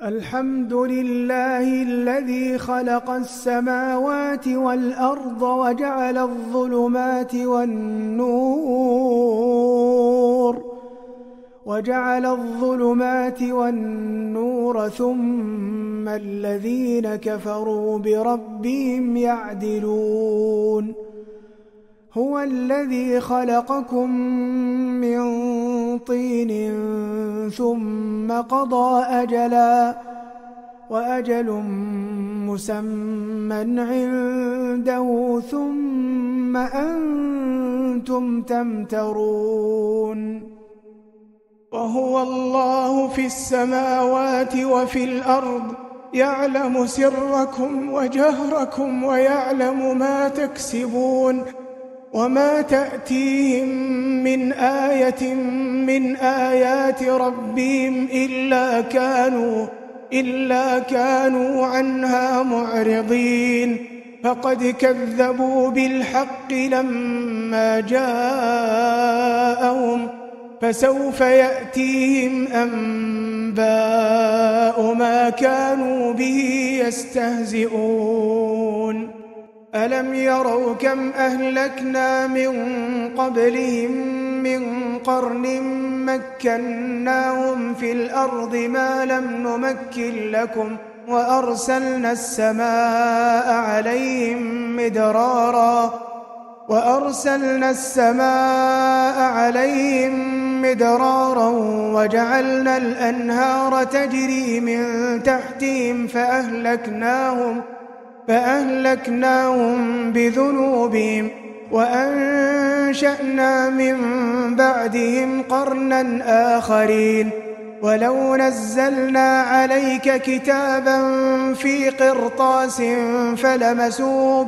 الحمد لله الذي خلق السماوات والأرض وجعل الظلمات والنور ثم الذين كفروا بربهم يعدلون. هو الذي خلقكم من طين ثم قضى أجلا وأجل مسمى عنده ثم أنتم تمترون. وهو الله في السماوات وفي الأرض يعلم سركم وجهركم ويعلم ما تكسبون وما تأتيهم من آية من آيات ربهم إلا كانوا عنها معرضين. فقد كذبوا بالحق لما جاءهم فسوف يأتيهم أنباء ما كانوا به يستهزئون. ألم يروا كم أهلكنا من قبلهم من قرن مكناهم في الأرض ما لم نمكن لكم وأرسلنا السماء عليهم مدرارا وجعلنا الأنهار تجري من تحتهم فأهلكناهم بذنوبهم وأنشأنا من بعدهم قرنا آخرين. ولو نزلنا عليك كتابا في قرطاس فلمسوه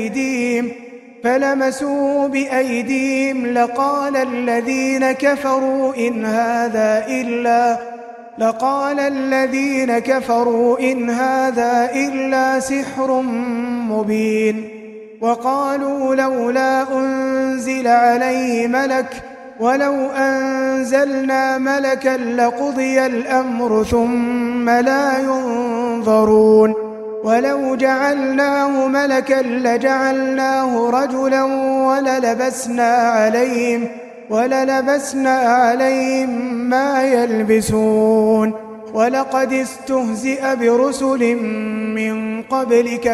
بأيديهم لقال الذين كفروا إن هذا إلا سحر مبين. وقالوا لولا أنزل عليه ملك ولو أنزلنا ملكا لقضي الأمر ثم لا ينظرون. ولو جعلناه ملكا لجعلناه رجلا وللبسنا عليهم ما يلبسون. ولقد استهزئ برسل من قبلك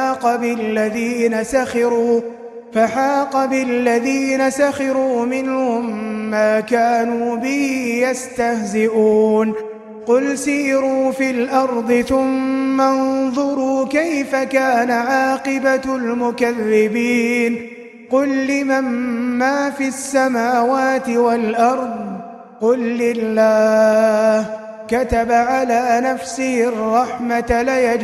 فحاق بالذين سخروا منهم ما كانوا به يستهزئون. قل سيروا في الأرض ثم انظروا كيف كان عاقبة المكذبين. قل لمن ما في السماوات والأرض قل لله كتب على نفسه الرحمة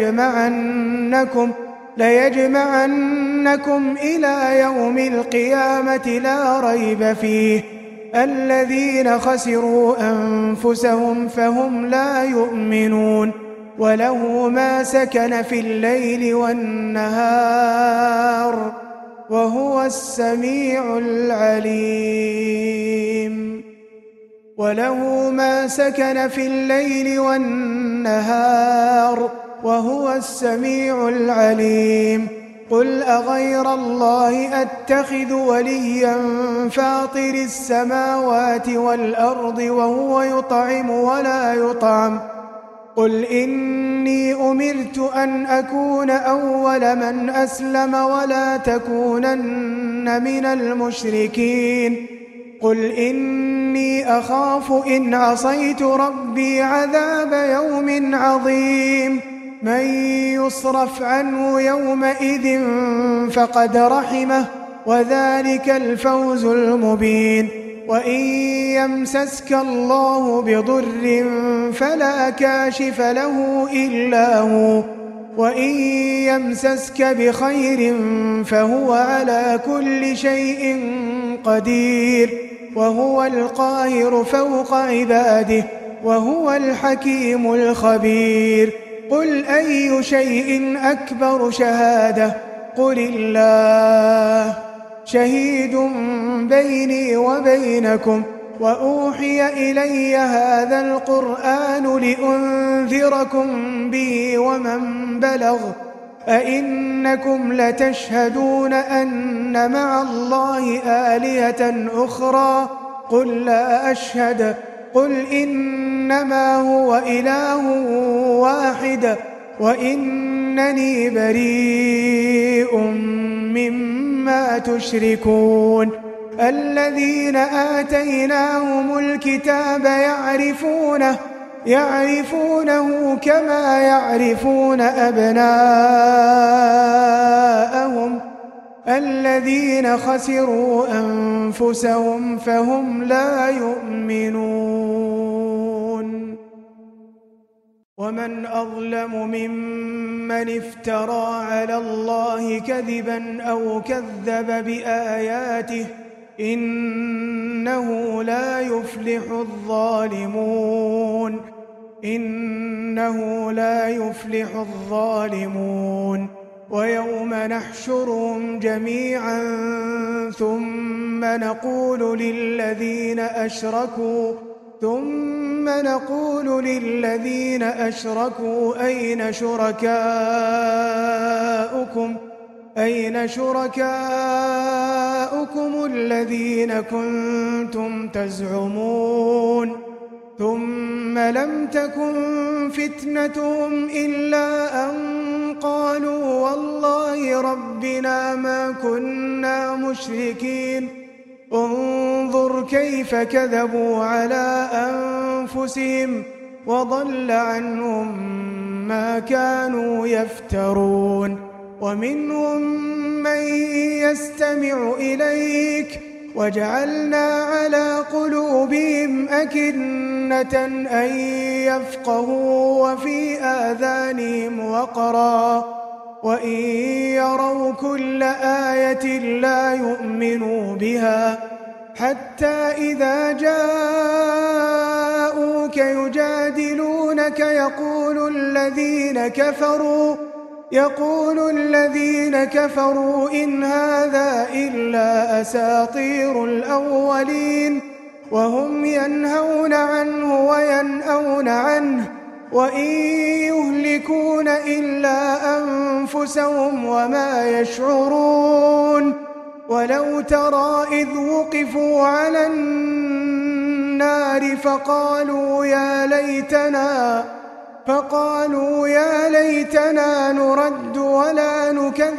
ليجمعنكم إلى يوم القيامة لا ريب فيه. الذين خسروا أنفسهم فهم لا يؤمنون. وله ما سكن في الليل والنهار وهو السميع العليم. وله ما سكن في الليل والنهار وهو السميع العليم. قل أغير الله أتخذ وليا فاطر السماوات والأرض وهو يطعم ولا يطعم. قل إني أمرت أن أكون أول من أسلم ولا تكونن من المشركين. قل إني أخاف إن عصيت ربي عذاب يوم عظيم. من يصرف عنه يومئذ فقد رحمه وذلك الفوز المبين. وإن يمسسك الله بضر فلا كاشف له إلا هو وإن يمسسك بخير فهو على كل شيء قدير. وهو القاهر فوق عباده وهو الحكيم الخبير. قل أي شيء أكبر شهادة قل الله شهيد بيني وبينكم وأوحي إلي هذا القرآن لأنذركم به ومن بلغ أئنكم لتشهدون أن مع الله آلهة أخرى قل لا أشهد قل إنما هو إله واحد وإنني بريء مما تشركون الذين آتيناهم الكتاب يعرفونه كما يعرفون أبناءهم الذين خسروا أنفسهم فهم لا يؤمنون ومن أظلم ممن افترى على الله كذبا أو كذب بآياته إنه لا يفلح الظالمون ويوم نحشرهم جميعا ثم نقول للذين أشركوا أين شركاؤكم الذين كنتم تزعمون ثم لم تكن فتنتهم إلا أن قالوا والله ربنا ما كنا مشركين انظر كيف كذبوا على أنفسهم وضل عنهم ما كانوا يفترون ومنهم من يستمع إليك وجعلنا على قلوبهم أكنة أن يفقهوا وفي آذانهم وقرا وإن يروا كل آية لا يؤمنوا بها حتى إذا جاءوك يجادلونك يقول الذين كفروا إن هذا إلا أساطير الأولين وهم ينهون عنه وينأون عنه وإن يهلكون إلا أنفسهم وما يشعرون ولو ترى إذ وقفوا على النار فقالوا يا ليتنا نرد ولا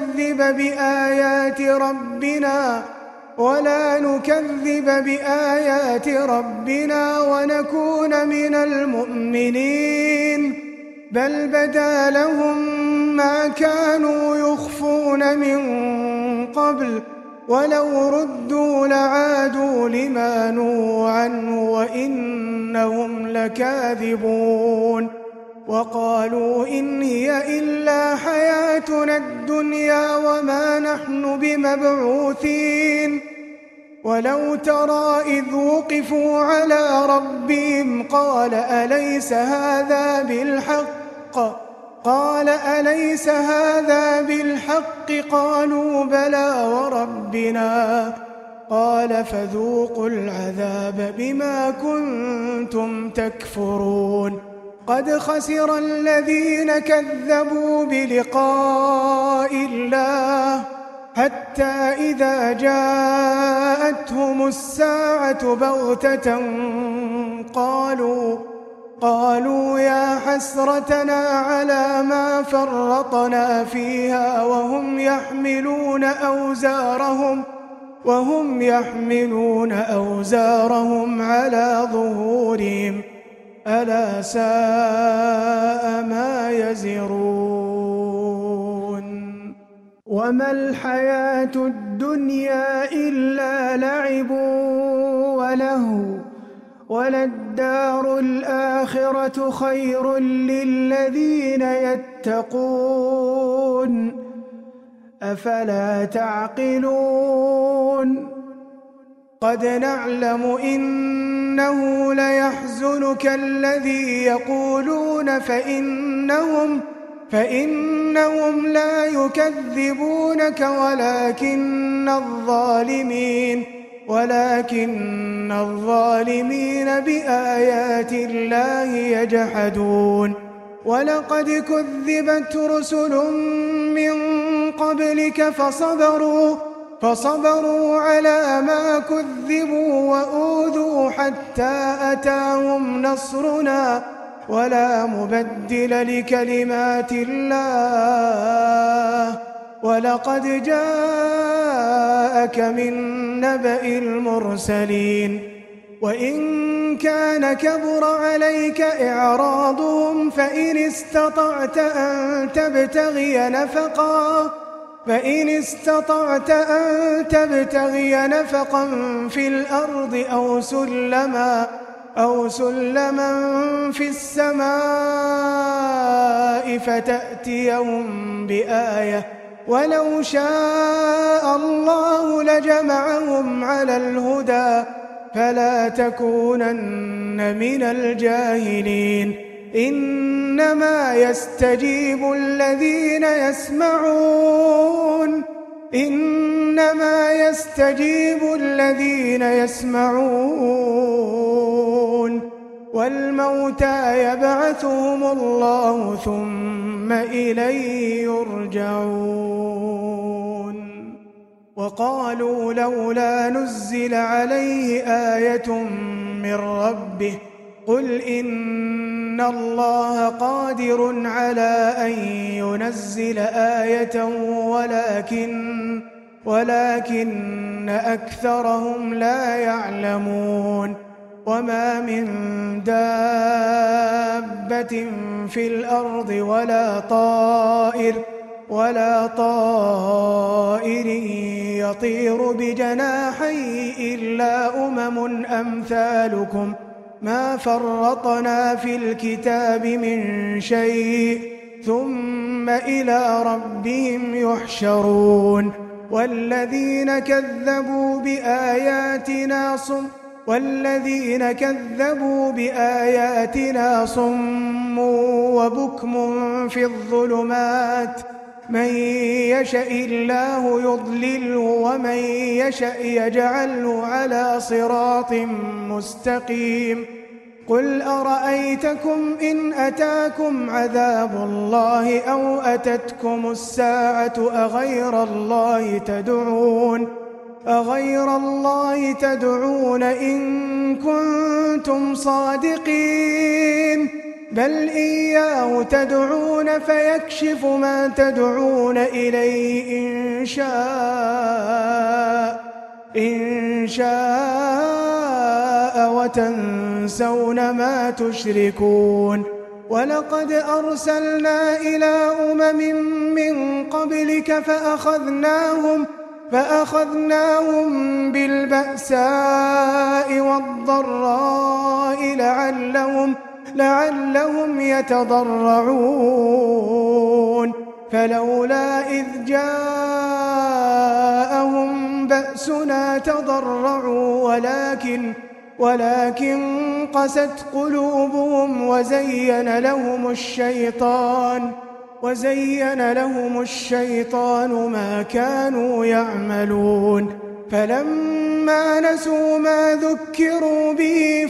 نكذب بآيات ربنا ونكون من المؤمنين بل بدا لهم ما كانوا يخفون من قبل ولو ردوا لعادوا لما نهوا عنه وإنهم لكاذبون وقالوا إن هي إلا حياتنا الدنيا وما نحن بمبعوثين ولو ترى إذ وقفوا على ربهم قال أليس هذا بالحق قالوا بلى وربنا قال فذوقوا العذاب بما كنتم تكفرون قد خسر الذين كذبوا بلقاء الله حتى إذا جاءتهم الساعة بغتة قالوا يا حسرتنا على ما فرطنا فيها وهم يحملون أوزارهم على ظهورهم ألا ساء ما يزرون وما الحياة الدنيا إلا لعب ولهو وللدار الآخرة خير للذين يتقون أفلا تعقلون قد نعلم إنه ليحزنك الذي يقولون فإنهم لا يكذبونك ولكن ولكن الظالمين بآيات الله يجحدون ولقد كذبت رسل من قبلك فصبروا على ما كذبوا وأوذوا حتى أتاهم نصرنا ولا مبدل لكلمات الله ولقد جاءك من نبأ المرسلين وإن كان كبر عليك إعراضهم فإن استطعت أن تبتغي نفقا في الأرض أو سلما في السماء فتأتيهم بآية ولو شاء الله لجمعهم على الهدى فلا تكونن من الجاهلين إنما يستجيب الذين يسمعون والموتى يبعثهم الله ثم إليه يرجعون وقالوا لولا نزل عليه آية من ربه قل إن الله قادر على أن ينزل آية ولكن أكثرهم لا يعلمون وما من دابة في الأرض ولا طائر يطير بجناحيه إلا أمم أمثالكم ما فرطنا في الكتاب من شيء ثم إلى ربهم يحشرون والذين كذبوا بآياتنا صم وبكم في الظلمات من يشاء الله يضلله ومن يشاء يجعله على صراط مستقيم قل أرأيتكم إن أتاكم عذاب الله أو أتتكم الساعة أغير الله تدعون إن كنتم صادقين بل إياه تدعون فيكشف ما تدعون إليه إن شاء وتنسون ما تشركون ولقد أرسلنا إلى أمم من قبلك فأخذناهم بالبأساء والضراء لعلهم يتضرعون فلولا إذ جاءهم بأسنا تضرعوا ولكن قست قلوبهم وزين لهم الشيطان ما كانوا يعملون فلما نسوا ما ذكروا به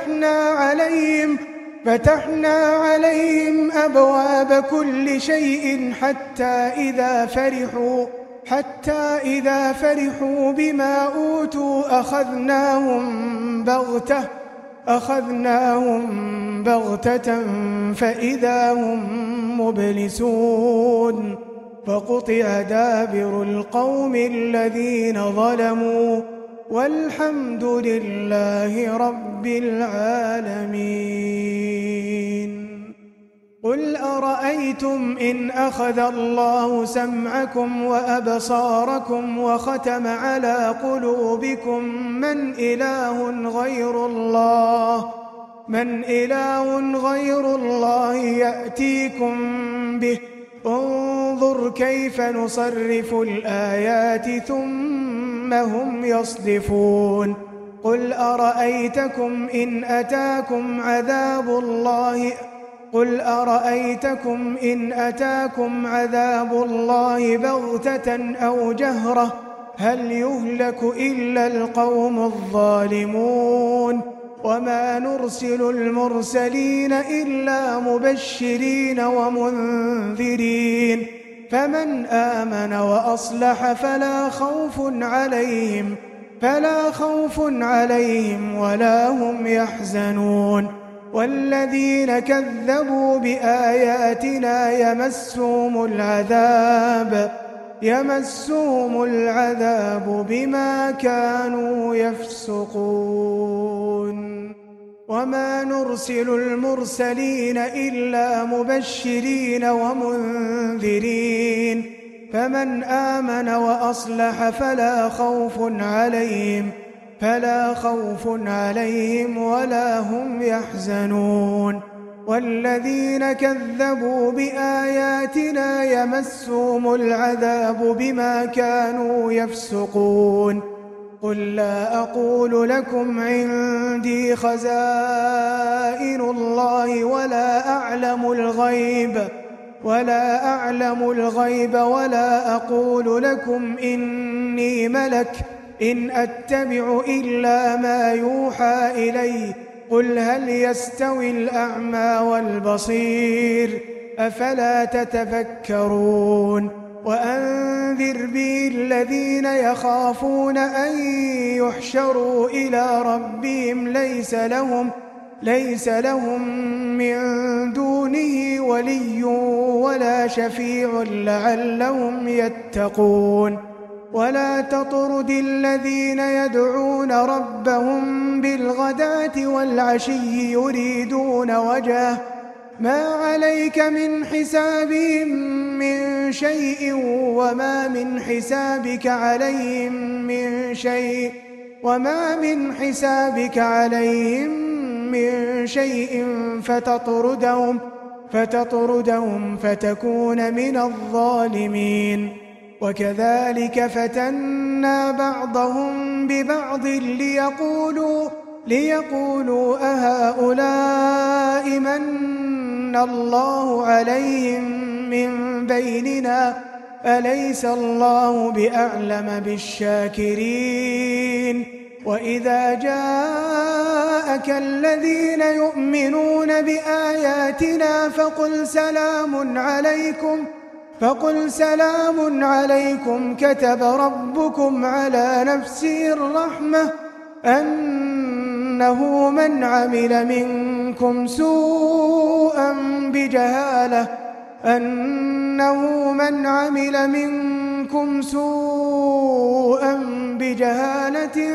فتحنا عليهم أبواب كل شيء حتى إذا فرحوا بما أوتوا أخذناهم بغتة فإذا هم مبلسون فقطع دابر القوم الذين ظلموا والحمد لله رب العالمين قل أرأيتم إن أخذ الله سمعكم وأبصاركم وختم على قلوبكم من إله غير الله يأتيكم به انظر كيف نصرف الآيات ثم هم يصدفون قل أرأيتكم إن أتاكم عذاب الله بغتة هل يهلك إلا القوم الظالمون وما نرسل المرسلين إلا مبشرين ومنذرين فمن آمن وأصلح فلا خوف عليهم ولا هم يحزنون والذين كذبوا بآياتنا يمسهم العذاب بما كانوا يفسقون وما نرسل المرسلين إلا مبشرين ومنذرين فمن آمن وأصلح فلا خوف عليهم ولا هم يحزنون والذين كذبوا بآياتنا يمسهم العذاب بما كانوا يفسقون قل لا أقول لكم عندي خزائن الله ولا أعلم الغيب ولا أقول لكم إني ملك إن أتبع إلا ما يوحى إلي قل هل يستوي الأعمى والبصير أفلا تتفكرون وأنذر به الذين يخافون أن يحشروا إلى ربهم ليس لهم من دونه ولي ولا شفيع لعلهم يتقون ولا تطرد الذين يدعون ربهم بالغداة والعشي يريدون وجهه ما عليك من حسابهم من شيء وما من حسابك عليهم من شيء فتطردهم فتكون من الظالمين وكذلك فتنا بعضهم ببعض ليقولوا أهؤلاء من الله عليهم من بيننا أليس الله بأعلم بالشاكرين وإذا جاءك الذين يؤمنون بآياتنا فقل سلام عليكم كتب ربكم على نفسه الرحمة أنه من عمل منكم سوءا بجهالة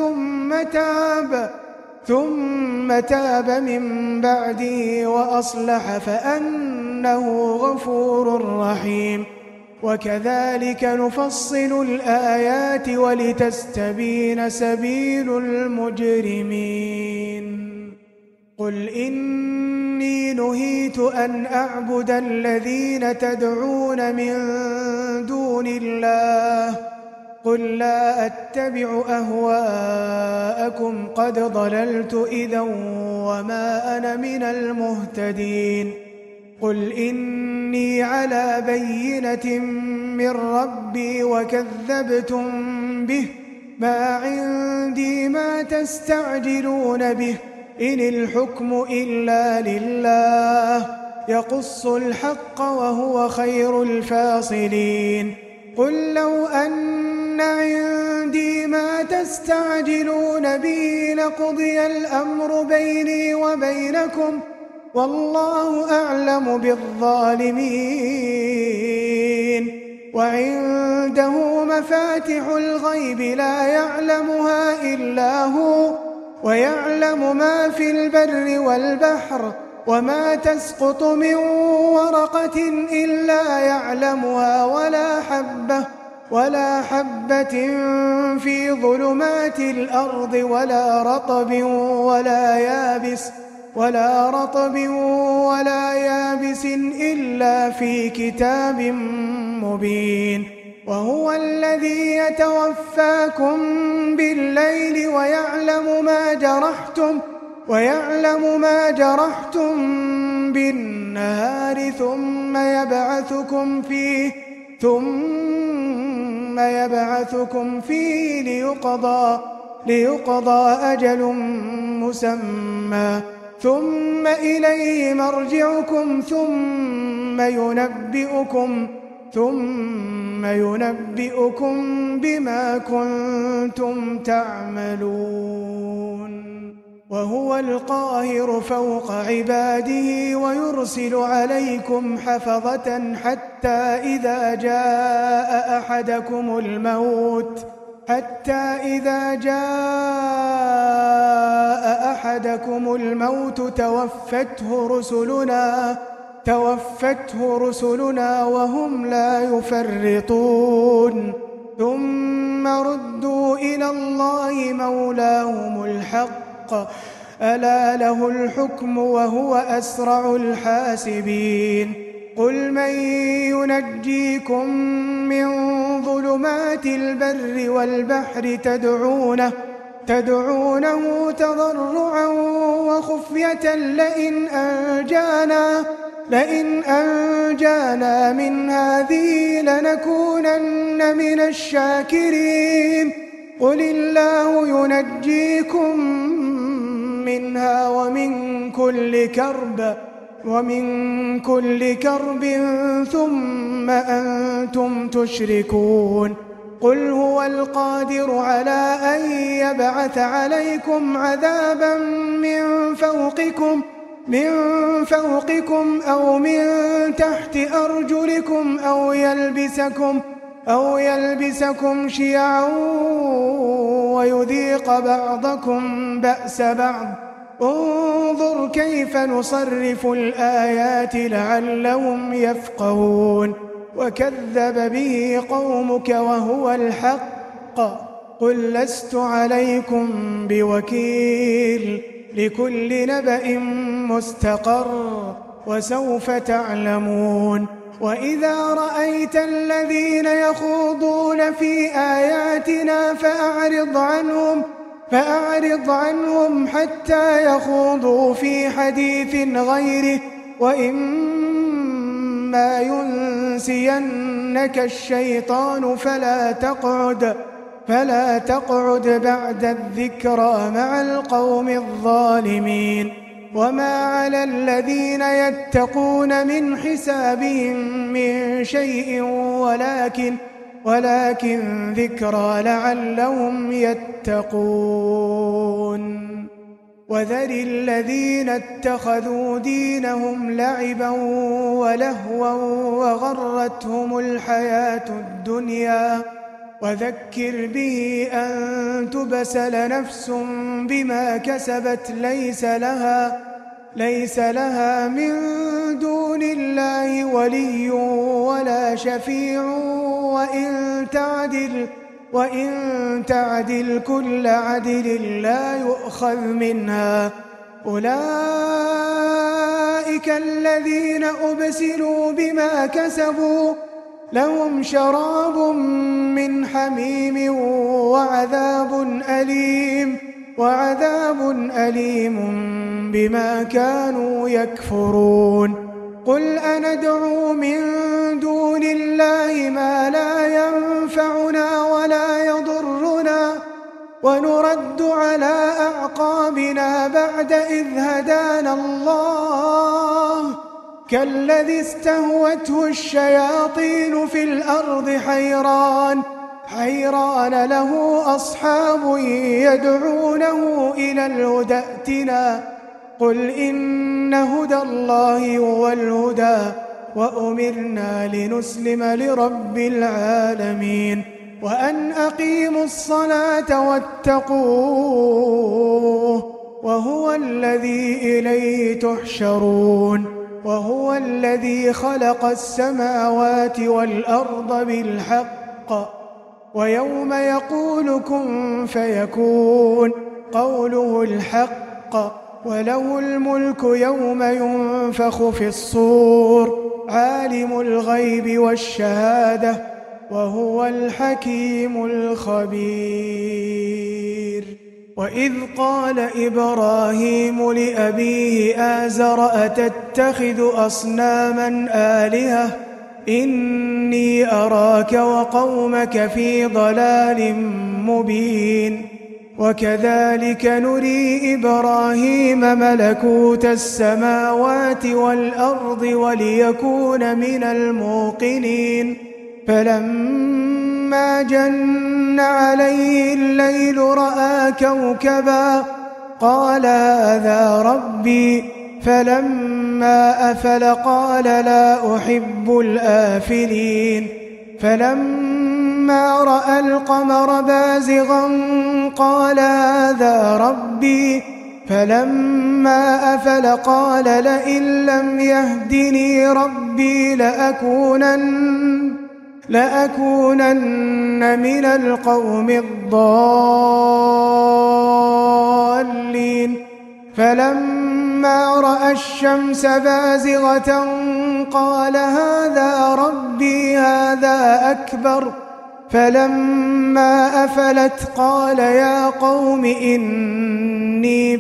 ثم تاب من بعده وأصلح فأنه غفور رحيم وكذلك نفصل الآيات ولتستبين سبيل المجرمين قل إني نهيت أن أعبد الذين تدعون من دون الله قل لا أتبع أهواءكم قد ضللت إذا وما أنا من المهتدين قل إني على بينة من ربي وكذبتم به ما عندي ما تستعجلون به إن الحكم إلا لله يقص الحق وهو خير الفاصلين قل لو أن عندي ما تستعجلون به لقضي الأمر بيني وبينكم والله أعلم بالظالمين وعنده مفاتح الغيب لا يعلمها إلا هو ويعلم ما في البر والبحر وما تسقط من ورقة إلا يعلمها ولا حبة في ظلمات الأرض ولا رطب ولا يابس إلا في كتاب مبين وهو الذي يتوفاكم بالليل ويعلم ما جرحتم ثم يبعثكم فيه ليقضى أجل مسمى ثم إليه مرجعكم ثم ينبئكم بما كنتم تعملون. وهو القاهر فوق عباده ويرسل عليكم حفظة حتى إذا جاء أحدكم الموت توفته رسلنا وهم لا يفرطون ثم ردوا إلى الله مولاهم الحق ألا له الحكم وهو أسرع الحاسبين. قل من ينجيكم من ظلمات البر والبحر تدعونه تضرعا وخفية لئن أنجانا من هذه لنكونن من الشاكرين. قل الله ينجيكم منها ومن كل كرب ثم أنتم تشركون. قل هو القادر على أن يبعث عليكم عذابا من فوقكم أو من تحت أرجلكم أو يلبسكم شيعا ويذيق بعضكم بأس بعض. انظر كيف نصرف الآيات لعلهم يفقهون. وكذب به قومك وهو الحق. قل لست عليكم بوكيل لكل نبأ مستقر وسوف تعلمون. وإذا رأيت الذين يخوضون في آياتنا فأعرض عنهم حتى يخوضوا في حديث غيره وإما ينسينك الشيطان فلا تقعد بعد الذكرى مع القوم الظالمين. وما على الذين يتقون من حسابهم من شيء ولكن ذكرى لعلهم يتقون. وذر الذين اتخذوا دينهم لعبا ولهوا وغرتهم الحياة الدنيا وذكر به أن تبسل نفس بما كسبت ليس لها من دون الله ولي ولا شفيع وإن تعدل كل عدل لا يؤخذ منها. أولئك الذين أبسلوا بما كسبوا لهم شراب من حميم وعذاب أليم بما كانوا يكفرون. قل أندعو من دون الله ما لا ينفعنا ولا يضرنا ونرد على أعقابنا بعد إذ هدانا الله كالذي استهوته الشياطين في الأرض حيران له أصحاب يدعونه إلى الهدى ائتنا. قل إن هدى الله هو الهدى وأمرنا لنسلم لرب العالمين وأن أقيموا الصلاة واتقوه وهو الذي إليه تحشرون. وهو الذي خلق السماوات والأرض بالحق ويوم يقول كن فيكون قوله الحق وله الملك يوم ينفخ في الصور عالم الغيب والشهادة وهو الحكيم الخبير. وإذ قال إبراهيم لأبيه آزر أتتخذ أصناما آلهة إني أراك وقومك في ضلال مبين وكذلك نري إبراهيم ملكوت السماوات والأرض وليكون من الموقنين فلما جن عليه الليل رأى كوكبا قال هذا ربي فلما أفل قال لا أحب الآفلين فلما رأى القمر بازغا قال هذا ربي فلما أفل قال لئن لم يهدني ربي لأكونن من القوم الضالين فلما رأى الشمس بازغة قال هذا ربي هذا أكبر فلما أفلت قال يا قوم إني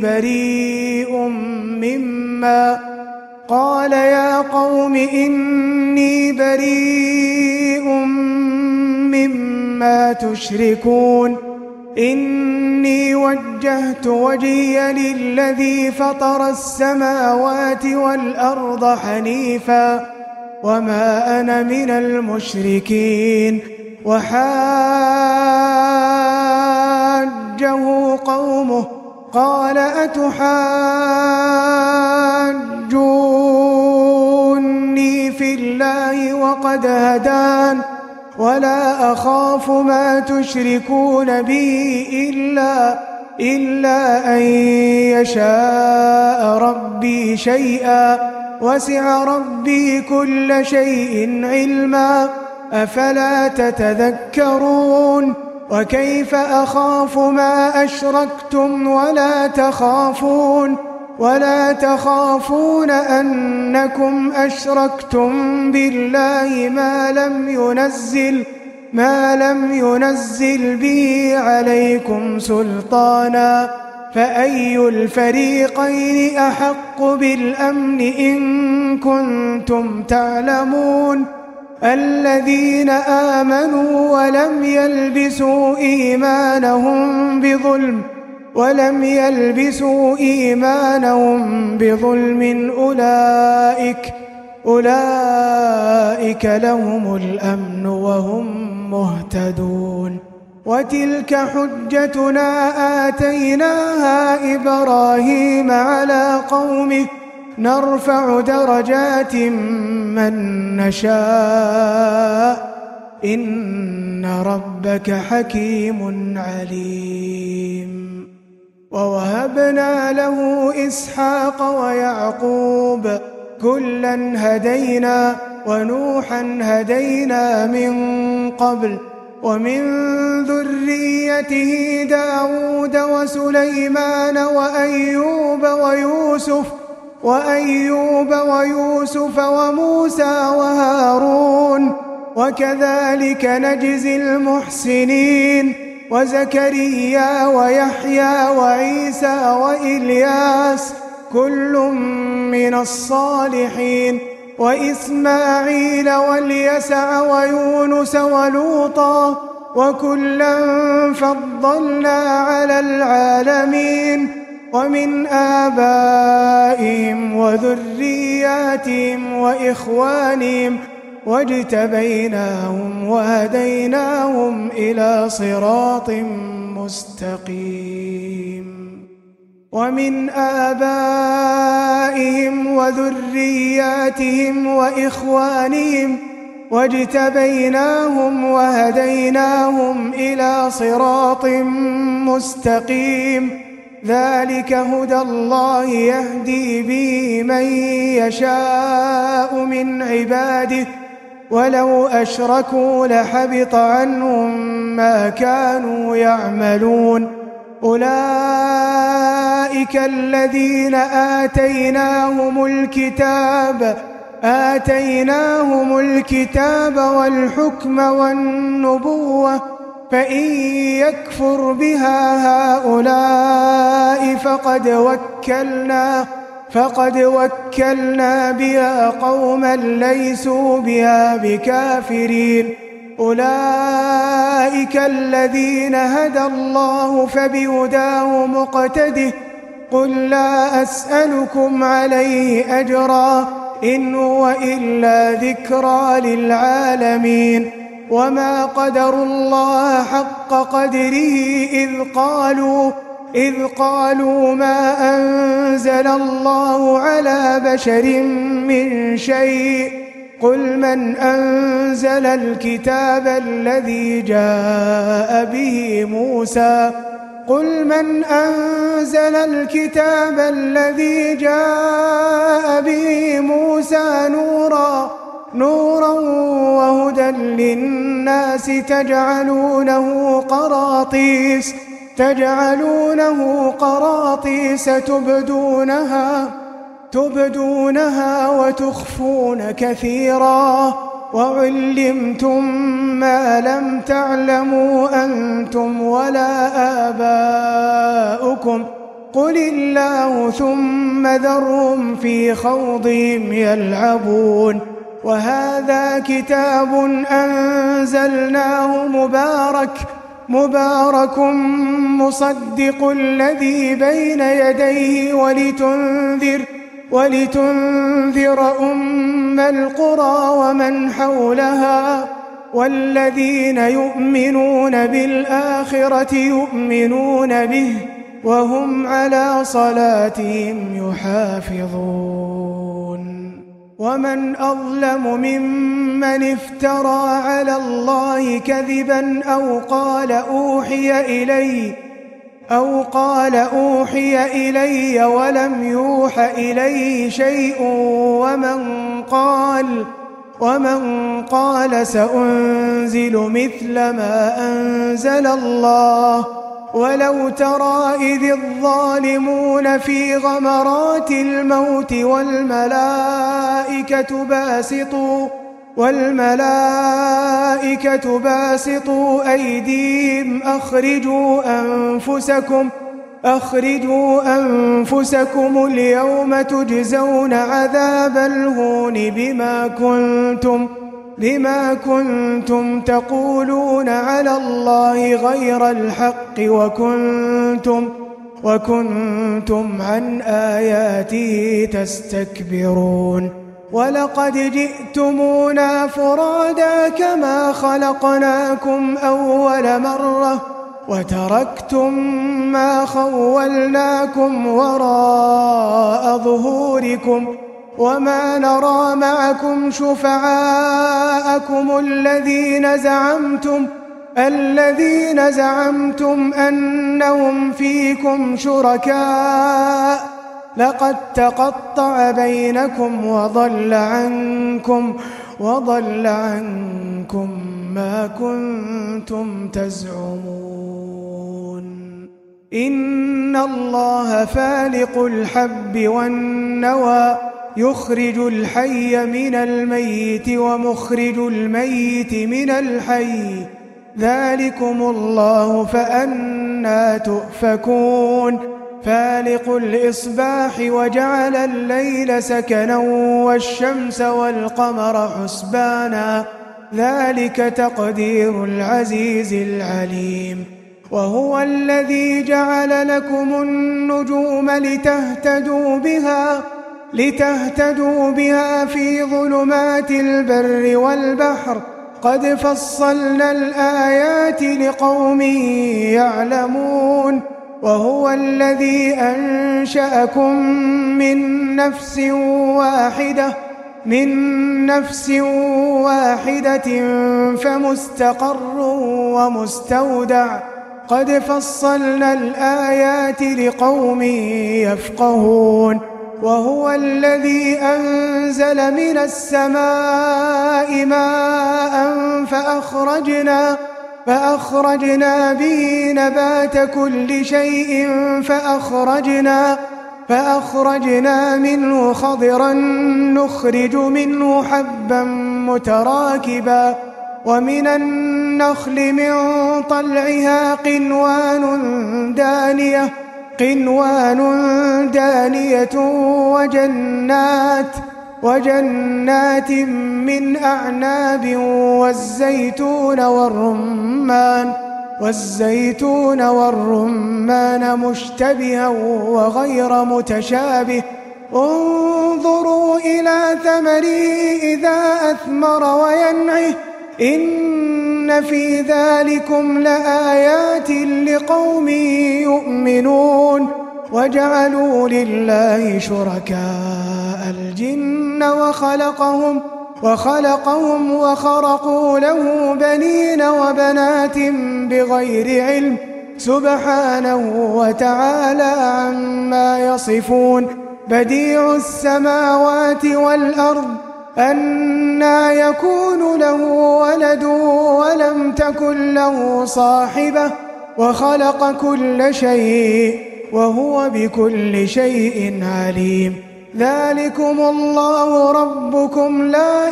بريء مما تشركون إني وجهت وجهي للذي فطر السماوات والأرض حنيفا وما أنا من المشركين وحاجه قومه قال أتحاجوني في الله وقد هدان ولا أخاف ما تشركون به إلا أن يشاء ربي شيئا وسع ربي كل شيء علما أفلا تتذكرون وكيف أخاف ما أشركتم ولا تخافون أنكم أشركتم بالله ما لم ينزل به عليكم سلطانا فأي الفريقين أحق بالأمن إن كنتم تعلمون الذين آمنوا ولم يلبسوا إيمانهم بظلم أولئك لهم الأمن وهم مهتدون وتلك حجتنا آتيناها إبراهيم على قومه نرفع درجات من نشاء إن ربك حكيم عليم ووهبنا له إسحاق ويعقوب كلا هدينا ونوحا هدينا من قبل ومن ذريته داود وسليمان وأيوب ويوسف وموسى وهارون وكذلك نجزي المحسنين وزكريا ويحيى وعيسى وإلياس كل من الصالحين وإسماعيل واليسع ويونس ولوطا وكلا فضلنا على العالمين ومن آبائهم وذرياتهم وإخوانهم واجتبيناهم وهديناهم إلى صراط مستقيم ومن آبائهم وذرياتهم وإخوانهم واجتبيناهم وهديناهم إلى صراط مستقيم ذلك هدى الله يهدي به من يشاء من عباده ولو أشركوا لحبط عنهم ما كانوا يعملون أولئك الذين آتيناهم الكتاب والحكم والنبوة فإن يكفر بها هؤلاء فقد وكلنا بها قوما ليسوا بها بكافرين أولئك الذين هدى الله فبهداه مقتده قل لا أسألكم عليه أجرا إن هو إلا ذكرى للعالمين وما قدروا الله حق قدره إذ قالوا ما أنزل الله على بشر من شيء قل من أنزل الكتاب الذي جاء به موسى نورا وهدى للناس تجعلونه قراطيس تبدونها وتخفون كثيرا وعلمتم ما لم تعلموا أنتم ولا آباؤكم قل الله ثم ذرهم في خوضهم يلعبون وهذا كتاب أنزلناه مبارك مصدق الذي بين يديه ولتنذر أم القرى ومن حولها والذين يؤمنون بالآخرة يؤمنون به وهم على صلاتهم يحافظون ومن أظلم ممن افترى على الله كذبا أو قال أوحي إلي ولم يوح إليه شيء ومن قال سأنزل مثل ما أنزل الله ولو ترى إذ الظالمون في غمرات الموت والملائكة باسطوا أيديهم أخرجوا أنفسكم اليوم تجزون عذاب الهون بما كنتم تقولون على الله غير الحق وكنتم عن آياته تستكبرون ولقد جئتمونا فرادا كما خلقناكم أول مرة وتركتم ما خولناكم وراء ظهوركم وما نرى معكم شفعاءكم الذين زعمتم أنهم فيكم شركاء لقد تقطع بينكم وضل عنكم ما كنتم تزعمون إن الله فالق الحب والنوى يخرج الحي من الميت ومخرج الميت من الحي ذلكم الله فأنى تؤفكون فالق الإصباح وجعل الليل سكنا والشمس والقمر حسبانا ذلك تقدير العزيز العليم وهو الذي جعل لكم النجوم لتهتدوا بها في ظلمات البر والبحر قد فصلنا الآيات لقوم يعلمون وهو الذي أنشأكم من نفس واحدة فمستقر ومستودع قد فصلنا الآيات لقوم يفقهون وهو الذي أنزل من السماء ماء فأخرجنا به نبات كل شيء فأخرجنا منه خضرا نخرج منه حبا متراكبا ومن النخل من طلعها قنوان قنوان دانية وجنات من أعناب والزيتون والرمان مشتبها وغير متشابه انظروا إلى ثمره إذا أثمر وينعه إن في ذلكم لآيات لقوم يؤمنون وجعلوا لله شركاء الجن وخلقهم وخرقوا له بنين وبنات بغير علم سبحانه وتعالى عما يصفون بديع السماوات والأرض أنى يكون له ولد ولم تكن له صاحبة وخلق كل شيء وهو بكل شيء عليم ذلكم الله ربكم لا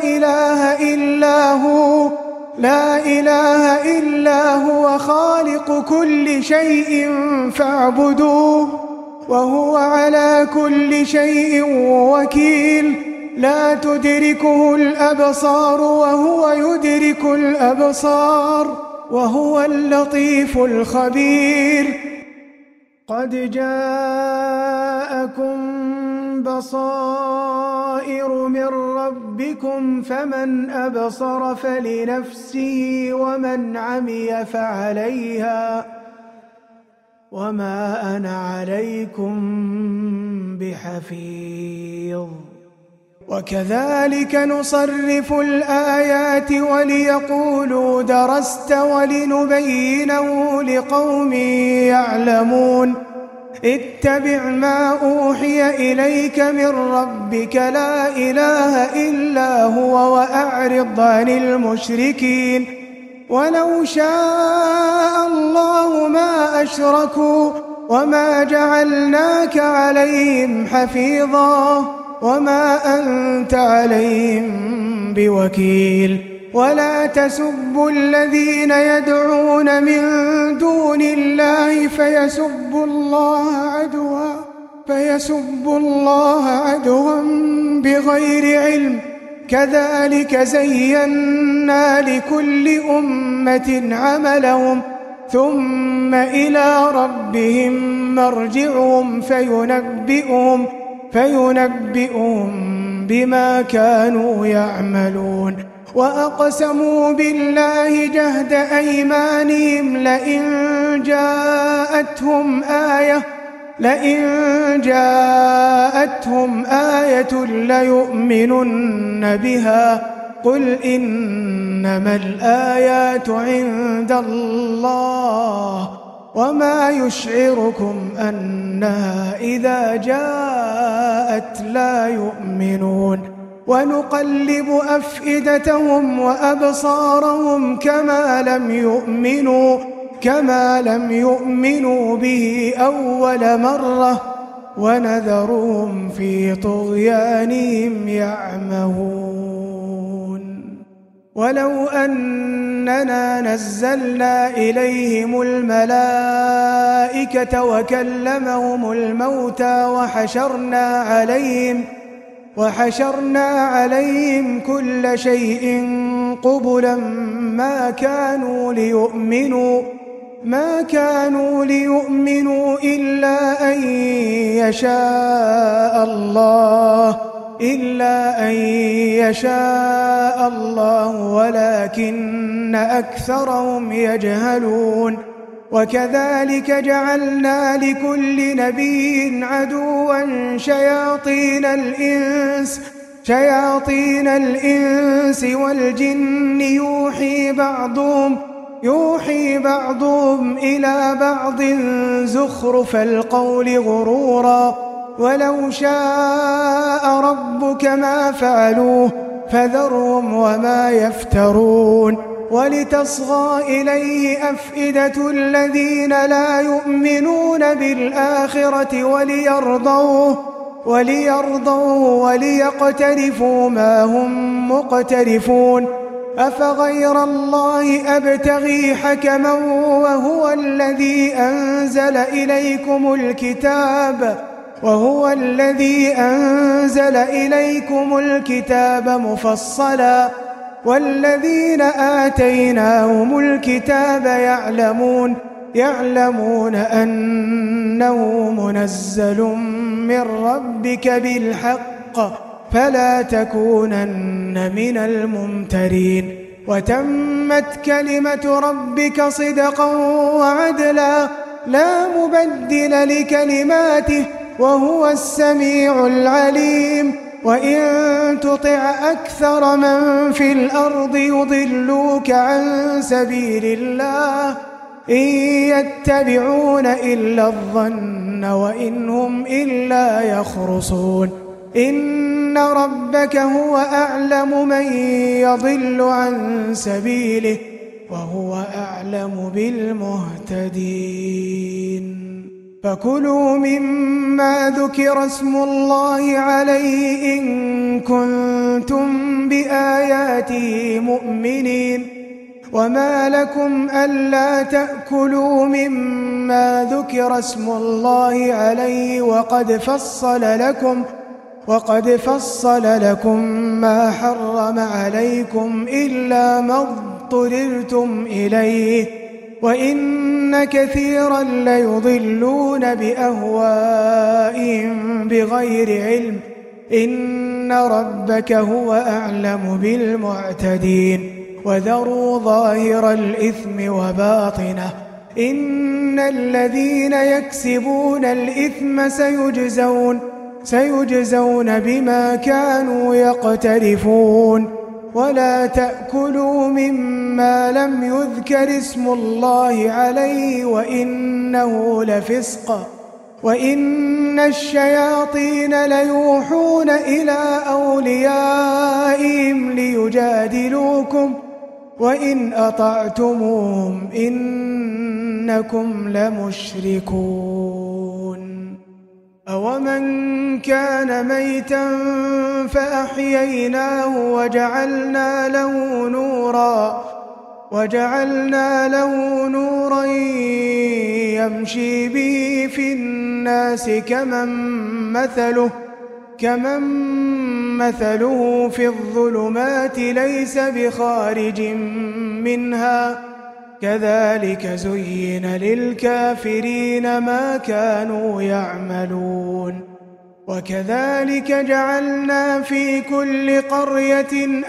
إله إلا هو خالق كل شيء فاعبدوه وهو على كل شيء وكيل لا تدركه الأبصار وهو يدرك الأبصار وهو اللطيف الخبير قد جاءكم بصائر من ربكم فمن أبصر فلنفسه ومن عمي فعليها وما أنا عليكم بحفيظ وكذلك نصرف الآيات وليقولوا درست ولنبينه لقوم يعلمون اتبع ما أوحي إليك من ربك لا إله إلا هو وأعرض عن المشركين ولو شاء الله ما أشركوا وما جعلناك عليهم حفيظا وما أنت عليهم بوكيل ولا تسبوا الذين يدعون من دون الله فيسبوا الله عدوا بغير علم كذلك زينا لكل أمة عملهم ثم إلى ربهم مرجعهم فينبئهم بما كانوا يعملون وأقسموا بالله جهد أيمانهم لئن جاءتهم آية ليؤمنن بها قل إنما الآيات عند الله وما يشعركم أنها إذا جاءت لا يؤمنون ونقلب أفئدتهم وأبصارهم كما لم يؤمنوا به أول مرة ونذرهم في طغيانهم يعمهون ولو أننا نزلنا إليهم الملائكة وكلمهم الموتى وحشرنا عليهم كل شيء قبلا ما كانوا ليؤمنوا إلا أن يشاء الله ولكن أكثرهم يجهلون وكذلك جعلنا لكل نبي عدوا شياطين الإنس والجن يوحي بعضهم إلى بعض زخرف القول غرورا ولو شاء ربك ما فعلوه فذرهم وما يفترون ولتصغى إليه أفئدة الذين لا يؤمنون بالآخرة وليرضوه وليقترفوا ما هم مقترفون أفغير الله أبتغي حكما وهو الذي أنزل إليكم الكتاب مفصلا والذين آتيناهم الكتاب يعلمون أنه منزل من ربك بالحق فلا تكونن من الممترين وتمت كلمة ربك صدقا وعدلا لا مبدل لكلماته وهو السميع العليم وإن تطع أكثر من في الأرض يضلوك عن سبيل الله إن يتبعون إلا الظن وإن هم إلا يخرصون إن ربك هو أعلم من يضل عن سبيله وهو أعلم بالمهتدين فكلوا مما ذكر اسم الله عليه إن كنتم بآياته مؤمنين وما لكم ألا تأكلوا مما ذكر اسم الله عليه وقد فصل لكم ما حرم عليكم إلا ما اضطررتم إليه وإن كثيرا ليضلون بأهوائهم بغير علم إن ربك هو أعلم بالمعتدين وذروا ظاهر الإثم وباطنه إن الذين يكسبون الإثم سيجزون بما كانوا يقترفون ولا تأكلوا مما لم يذكر اسم الله عليه وإنه لفسق وإن الشياطين ليوحون إلى أوليائهم ليجادلوكم وإن أطعتموهم إنكم لمشركون أومن كان ميتا فأحييناه وجعلنا له نورا يمشي به في الناس كمن مثله في الظلمات ليس بخارج منها كذلك زين للكافرين ما كانوا يعملون وكذلك جعلنا في كل قرية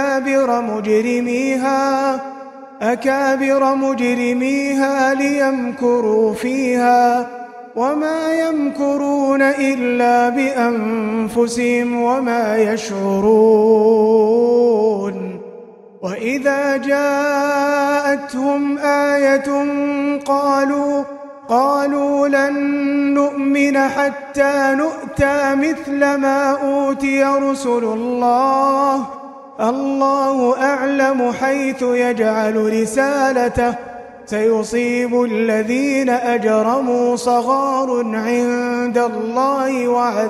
أكابر مجرميها ليمكروا فيها وما يمكرون إلا بأنفسهم وما يشعرون وإذا جاءتهم آية قالوا لن نؤمن حتى نؤتى مثل ما أوتي رسل الله أعلم حيث يجعل رسالته سيصيب الذين أجرموا صغار عند الله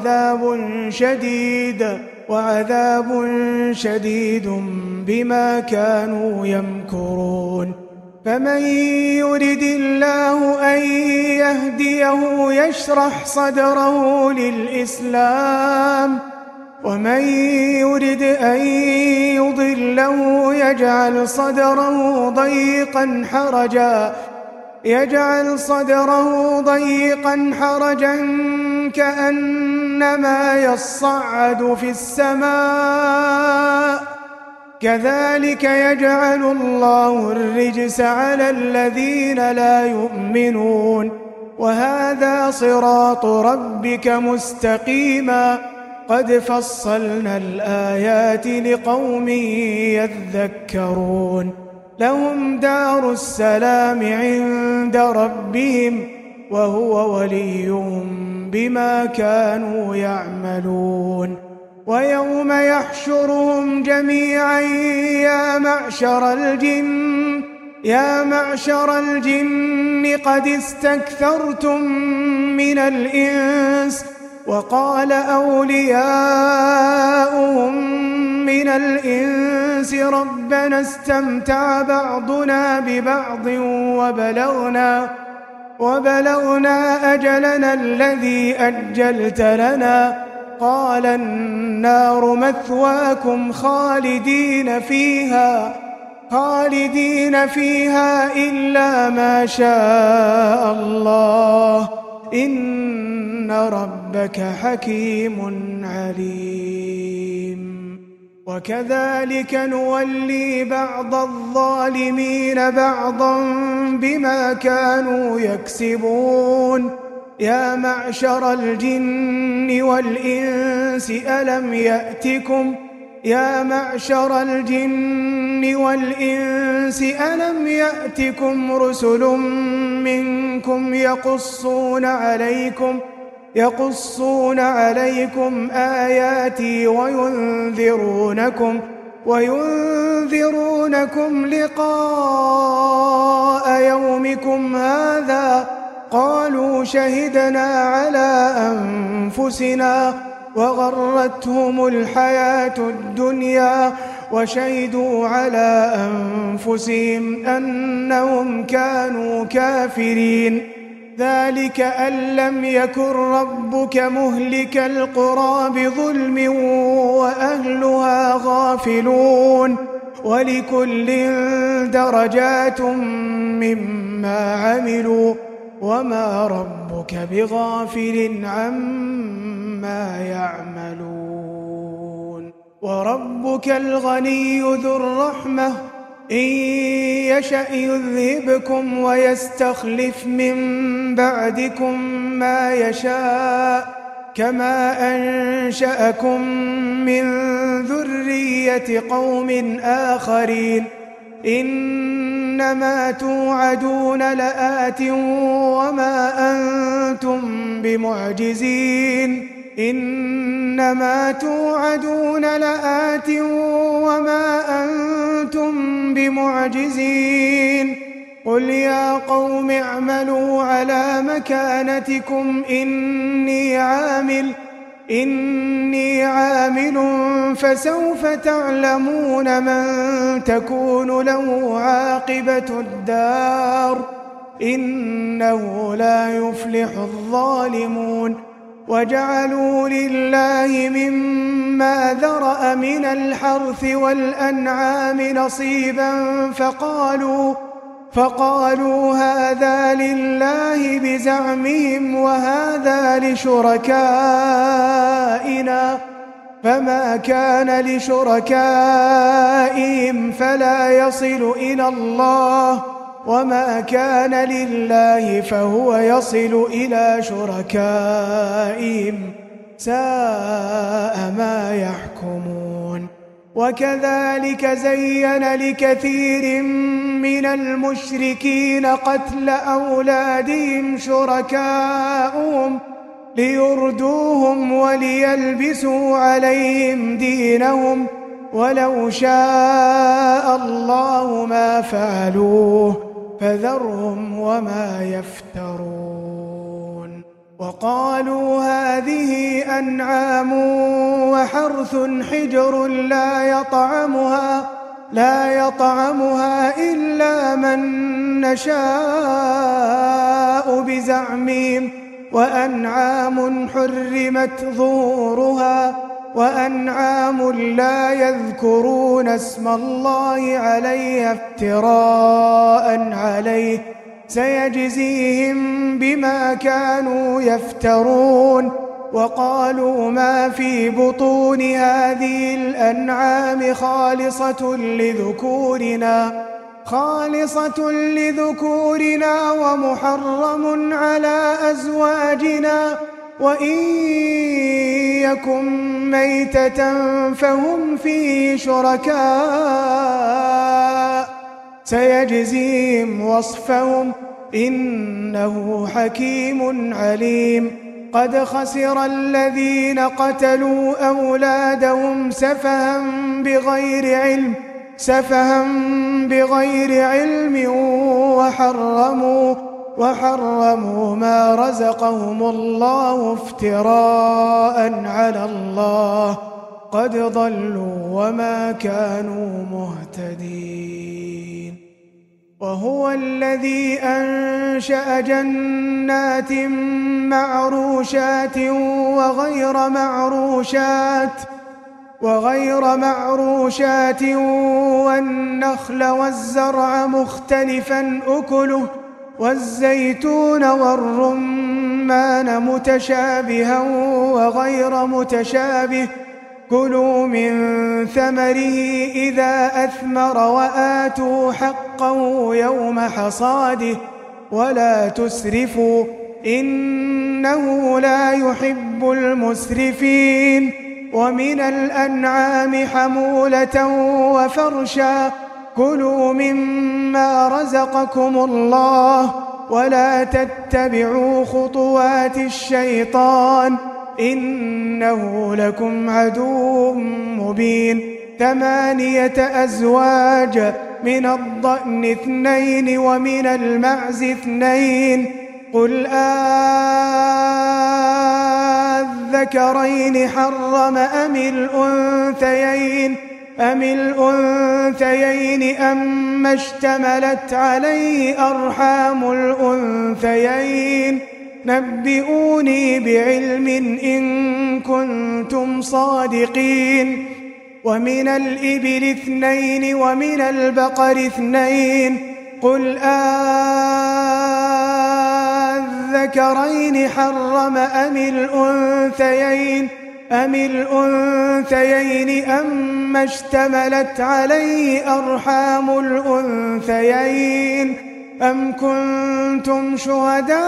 وعذاب شديد بما كانوا يمكرون فمن يرد الله أن يهديه يشرح صدره للإسلام ومن يرد أن يضله يجعل صدره ضيقا حرجا كأنما يصعد في السماء كذلك يجعل الله الرجس على الذين لا يؤمنون وهذا صراط ربك مستقيما قد فصلنا الآيات لقوم يذكرون لهم دار السلام عند ربهم وهو وليهم بما كانوا يعملون ويوم يحشرهم جميعا يا معشر الجن قد استكثرتم من الإنس وقال أولياؤهم من الإنس ربنا استمتع بعضنا ببعض وبلغنا أجلنا الذي أجلت لنا قال النار مثواكم خالدين فيها إلا ما شاء الله إن ربك حكيم عليم. وكذلك نولي بعض الظالمين بعضا بما كانوا يكسبون. يا معشر الجن والإنس ألم يأتكم رسل منكم يقصون عليكم آياتي وينذرونكم لقاء يومكم هذا قالوا شهدنا على أنفسنا وغرتهم الحياة الدنيا وشهدوا على أنفسهم أنهم كانوا كافرين. ذلك أن لم يكن ربك مهلك القرى بظلم وأهلها غافلون. ولكل درجات مما عملوا وما ربك بغافل عما يعملون. وربك الغني ذو الرحمة إن يشأ يذهبكم ويستخلف من بعدكم ما يشاء كما أنشأكم من ذرية قوم آخرين. إنما توعدون لآت وما أنتم بمعجزين. قل يا قوم اعملوا على مكانتكم إني عامل فسوف تعلمون من تكون له عاقبة الدار إنه لا يفلح الظالمون. وجعلوا لله مما ذرأ من الحرث والأنعام نصيبا فقالوا هذا لله بزعمهم وهذا لشركائنا فما كان لشركائهم فلا يصل إلى الله وما كان لله فهو يصل إلى شركائهم ساء ما يحكمون. وكذلك زين لكثير من المشركين قتل أولادهم شركاؤهم ليردوهم وليلبسوا عليهم دينهم ولو شاء الله ما فعلوه فذرهم وما يفترون. وقالوا هذه أنعام وحرث حجر لا يطعمها إلا من نشاء بزعمهم وأنعام حرمت ظهورها وأنعام لا يذكرون اسم الله عليها افتراء عليه سيجزيهم بما كانوا يفترون. وقالوا ما في بطون هذه الأنعام خالصة لذكورنا ومحرم على أزواجنا وإن يكن ميتة فهم فيه شركاء سيجزيهم وصفهم إنه حكيم عليم. قد خسر الذين قتلوا أولادهم سفها بغير علم وحرموا ما رزقهم الله افتراء على الله قد ضلوا وما كانوا مهتدين. وهو الذي أنشأ جنات معروشات وغير معروشات والنخل والزرع مختلفا أكله والزيتون والرمان متشابها وغير متشابه كلوا من ثمره إذا أثمر وآتوا حقه يوم حصاده ولا تسرفوا إنه لا يحب المسرفين. ومن الأنعام حمولة وفرشا كلوا مما رزقكم الله ولا تتبعوا خطوات الشيطان إنه لكم عدو مبين. 8 أزواج من الضأن 2 ومن المعز 2 قل الذكرين حرم أم الأنثيين أما اشتملت عليه أرحام الأنثيين نبئوني بعلم إن كنتم صادقين. ومن الإبل 2 ومن البقر 2 قل الذكرين حرم أم الأنثيين أما اشتملت عليه أرحام الأنثيين أم كنتم شهداء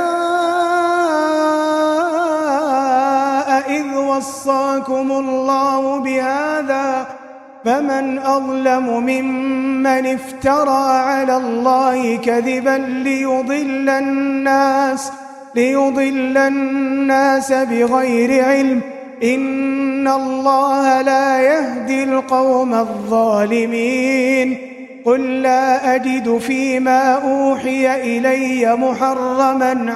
إذ وصاكم الله بهذا فمن أظلم ممن افترى على الله كذبا ليضل الناس بغير علم إن الله لا يهدي القوم الظالمين. قل لا أجد فيما أوحي إلي محرما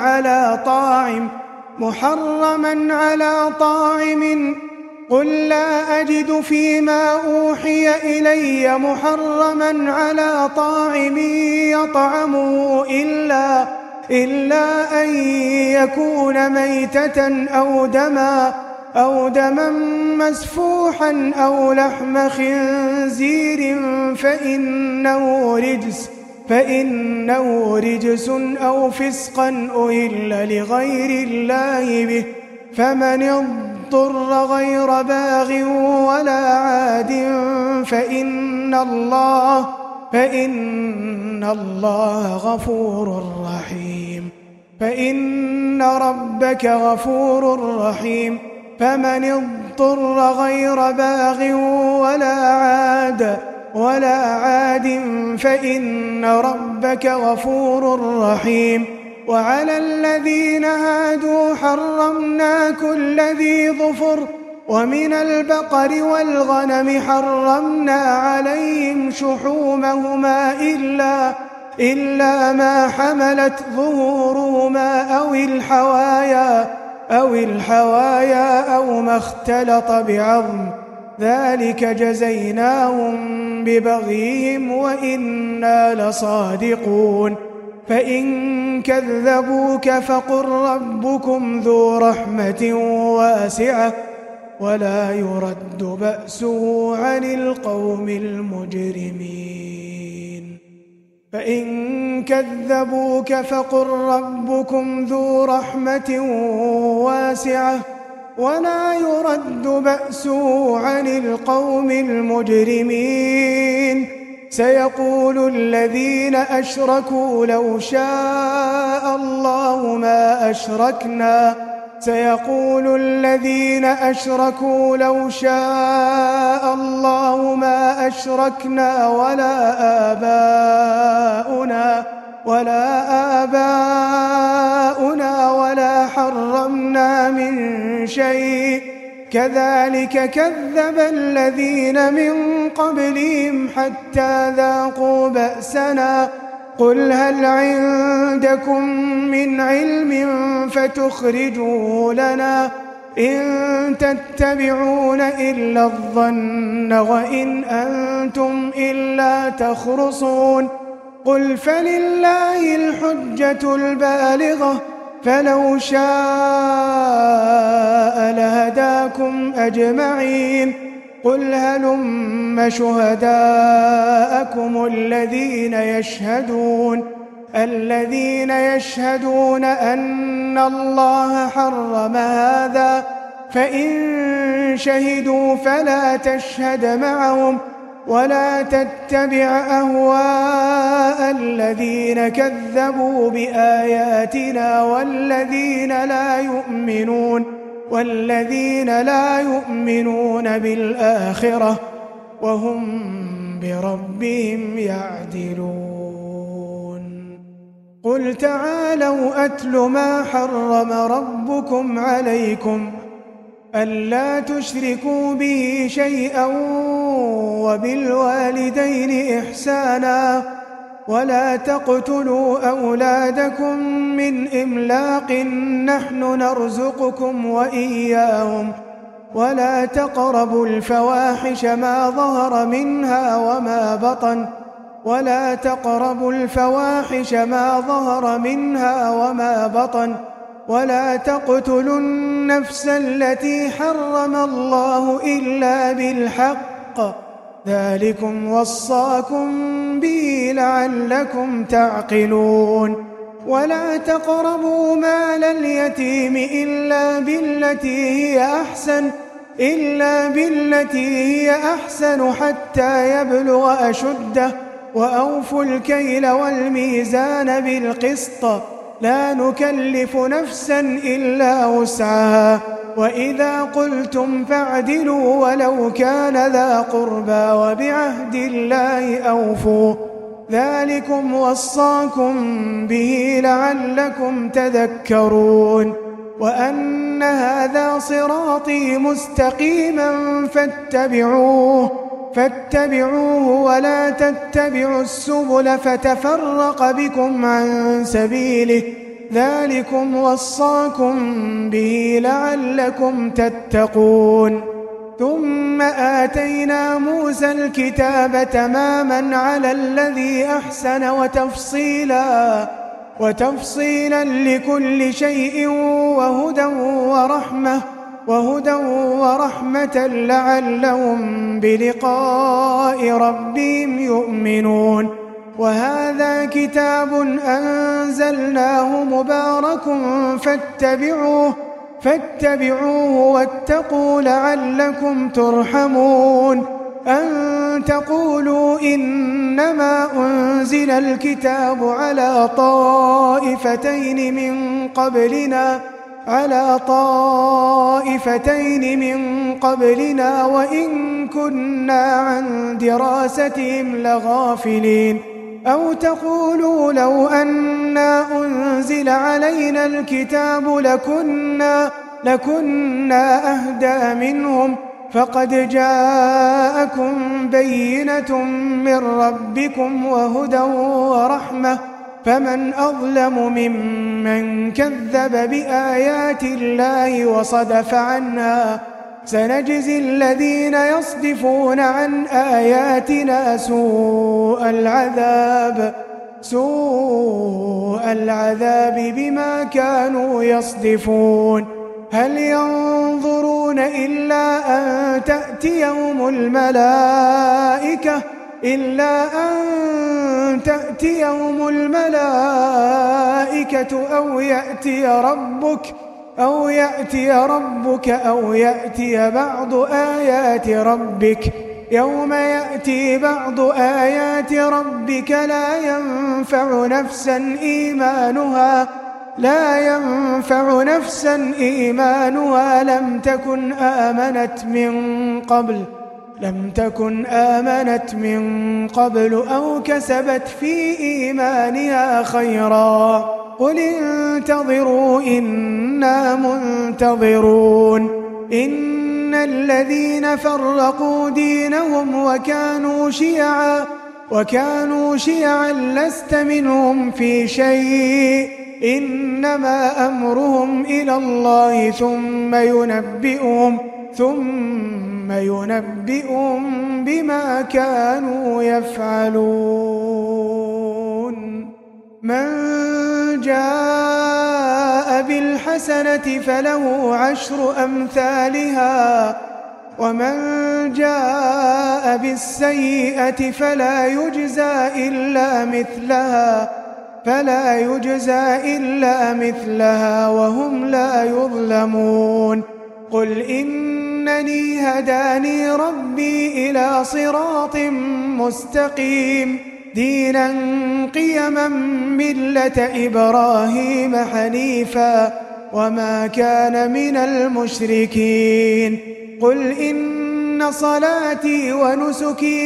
على طاعم يطعمه إلا أن يكون ميتة أو دما مسفوحا أو لحم خنزير فإنه رجس أو فسقا أهل لغير الله به فمن اضطر غير باغ ولا عاد فإن الله غفور رحيم. فإن ربك غفور رحيم. فمن اضطر غير باغ ولا عاد فإن ربك غفور رحيم. وعلى الذين هادوا حرمنا كل ذي ظفر ومن البقر والغنم حرمنا عليهم شحومهما إلا ما حملت ظهورهما أو الحوايا أو ما اختلط بعظم ذلك جزيناهم ببغيهم وإنا لصادقون. فإن كذبوك فقل ربكم ذو رحمة واسعة ولا يرد بأسه عن القوم المجرمين. فإن كذبوك فقل ربكم ذو رحمة واسعة ولا يرد بأسه عن القوم المجرمين. سيقول الذين أشركوا لو شاء الله ما أشركنا ولا آباؤنا ولا حرمنا من شيء كذلك كذب الذين من قبلهم حتى ذاقوا بأسنا. قل هل عندكم من علم فتخرجوه لنا إن تتبعون إلا الظن وإن أنتم إلا تخرصون قل فلله الحجة البالغة فلو شاء لهداكم أجمعين قل هلم شهداءكم الذين يشهدون أن الله حرم هذا فإن شهدوا فلا تشهد معهم ولا تتبع أهواء الذين كذبوا بآياتنا والذين لا يؤمنون بالآخرة وهم بربهم يعدلون قل تعالوا أتل ما حرم ربكم عليكم ألا تشركوا به شيئا وبالوالدين إحسانا ولا تقتلوا أولادكم من إملاق نحن نرزقكم وإياهم ولا تقربوا الفواحش ما ظهر منها وما بطن ولا تقتلوا النفس التي حرم الله إلا بالحق ذلكم وصاكم به لعلكم تعقلون ولا تقربوا مال اليتيم إلا بالتي هي أحسن حتى يبلغ أشده وأوفوا الكيل والميزان بالقسط لا نكلف نفسا إلا وسعها وإذا قلتم فاعدلوا ولو كان ذا قربى وبعهد الله أوفوا ذلكم وصاكم به لعلكم تذكرون وأن هذا صراطي مستقيما فاتبعوه ولا تتبعوا السبل فتفرق بكم عن سبيله ذلكم وصاكم به لعلكم تتقون ثم آتينا موسى الكتاب تماما على الذي أحسن وتفصيلا لكل شيء وهدى ورحمة لعلهم بلقاء ربهم يؤمنون وهذا كتاب أنزلناه مبارك فاتبعوه واتقوا لعلكم ترحمون أن تقولوا إنما أنزل الكتاب على طائفتين من قبلنا وإن كنا عن دراستهم لغافلين أو تقولوا لو أنا أنزل علينا الكتاب لكنا أهدى منهم فقد جاءكم بينة من ربكم وهدى ورحمة فمن أظلم ممن كذب بآيات الله وصدف عنها سنجزي الذين يصدفون عن آياتنا سوء العذاب بما كانوا يصدفون هل ينظرون إلا أن تأتيهم الملائكة أو يأتي ربك أو يأتي بعض آيات ربك يوم يأتي بعض آيات ربك لا ينفع نفسا إيمانها لم تكن آمنت من قبل أو كسبت في إيمانها خيرا قل انتظروا إنا منتظرون إن الذين فرقوا دينهم وكانوا شيعا لست منهم في شيء إنما أمرهم إلى الله ثم ينبئهم بما كانوا يفعلون. من جاء بالحسنة فله 10 أمثالها ومن جاء بالسيئة فلا يجزى إلا مثلها وهم لا يظلمون. قل إنني هداني ربي إلى صراط مستقيم دينا قيما ملة إبراهيم حنيفا وما كان من المشركين. قل إن صلاتي ونسكي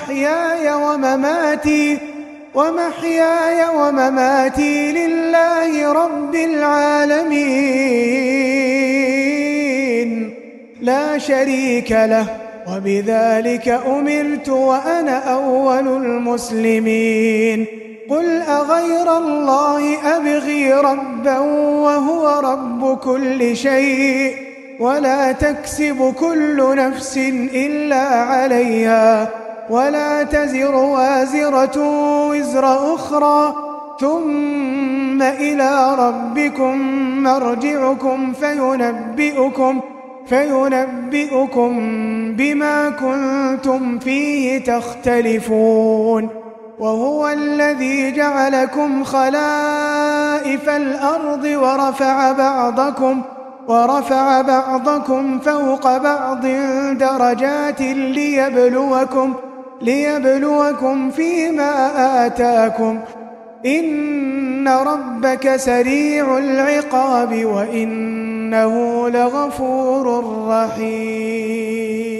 ومحياي ومماتي لله رب العالمين لا شريك له وبذلك أمرت وأنا أول المسلمين. قل أغير الله أبغي ربا وهو رب كل شيء ولا تكسب كل نفس إلا عليها ولا تزر وازرة وزر أخرى ثم إلى ربكم مرجعكم فينبئكم بما كنتم فيه تختلفون. وهو الذي جعلكم خلائف الأرض ورفع بعضكم فوق بعض درجات ليبلوكم فيما آتاكم إن ربك سريع العقاب وإنه لغفور رحيم.